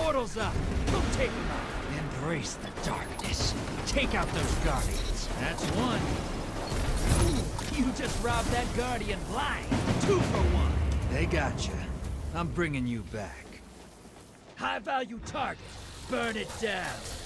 portal's up. Go take them out. Embrace the darkness. Take out those guardians. That's one. Ooh, you just robbed that guardian blind. 2 for 1. They got you. I'm bringing you back. High-value target. Burn it down.